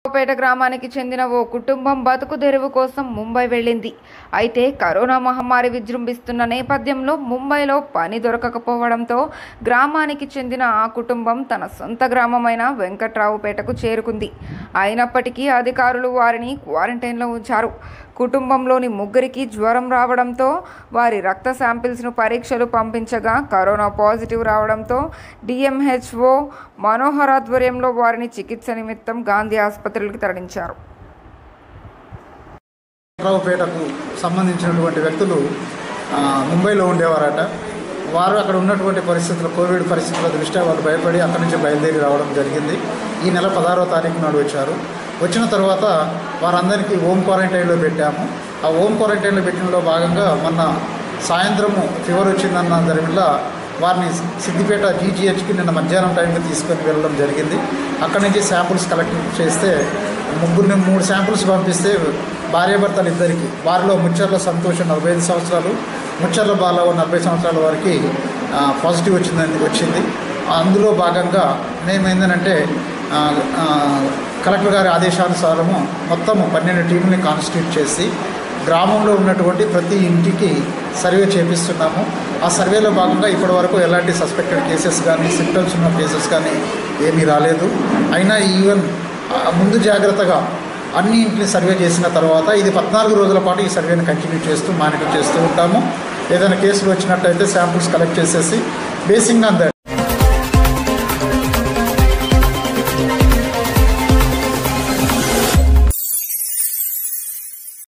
పేట గ్రామానికి చెందిన ఓ కుటుంబం బతుకు తెరువు కోసం ముంబై వెళ్ళింది. అయితే కరోనా మహమ్మారి విజృంభిస్తున్న నేపథ్యంలో ముంబైలో పని దొరకకపోవడంతో గ్రామానికి చెందిన ఆ కుటుంబం తన సొంత గ్రామమైన వెంకట్రావుపేటకు చేరుకుంది. అయినప్పటికీ అధికారులు వారిని క్వారంటైన్లో ఉంచారు. కుటుంబంలోని ముగ్గురికి జ్వరం రావడంతో వారి రక్త శాంపిల్స్ను పరీక్షలు పంపించగా కరోనా పాజిటివ్ రావడంతో డిఎంహెచ్ఓ మనోహర్ ఆధ్వర్యంలో వారిని చికిత్స నిమిత్తం గాంధీ ఆసుపత్రికి తరలించారు. రావుపేటకు సంబంధించినటువంటి వ్యక్తులు ముంబైలో ఉండేవారట. వారు అక్కడ ఉన్నటువంటి పరిస్థితులు, కోవిడ్ పరిస్థితుల దృష్ట్యా వాళ్ళు భయపడి అక్కడి నుంచి బయలుదేరి రావడం జరిగింది. ఈ నెల 16వ తారీఖు నాడు వచ్చారు. వచ్చిన తర్వాత వారందరికీ హోమ్ క్వారంటైన్లో పెట్టాము. ఆ హోమ్ క్వారంటైన్లో పెట్టడంలో భాగంగా మొన్న సాయంత్రము ఫీవర్ వచ్చిందన్న దానివల్ల వారిని సిద్దిపేట జీజీహెచ్కి నిన్న మధ్యాహ్నం టైంకి తీసుకొని వెళ్ళడం జరిగింది. అక్కడి నుంచి శాంపుల్స్ కలెక్ట్ చేస్తే 3 శాంపుల్స్ పంపిస్తే భార్యాభర్తలు ఇద్దరికి, వారిలో ముచ్చర్ల సంతోషం 45 సంవత్సరాలు, ముచ్చర్ల బాలవ 40 సంవత్సరాల వారికి పాజిటివ్ వచ్చింది. అందులో భాగంగా మేమేందనంటే కలెక్టర్ గారి ఆదేశానుసారము మొత్తము 12 టీముల్ని కాన్స్టిట్యూట్ చేసి గ్రామంలో ఉన్నటువంటి ప్రతి ఇంటికి సర్వే చేపిస్తున్నాము. ఆ సర్వేలో భాగంగా ఇప్పటివరకు ఎలాంటి సస్పెక్టెడ్ కేసెస్ కానీ, సిమ్టమ్స్ ఉన్న కేసెస్ కానీ ఏమీ రాలేదు. అయినా ఈవెన్ ముందు జాగ్రత్తగా అన్ని ఇంటిని సర్వే చేసిన తర్వాత ఇది 14 రోజుల పాటు ఈ సర్వేని కంటిన్యూ చేస్తూ మానిటర్ చేస్తూ ఉంటాము. ఏదైనా కేసులు వచ్చినట్టయితే శాంపుల్స్ కలెక్ట్ చేసేసి బేసింగ్ ఆన్ దట్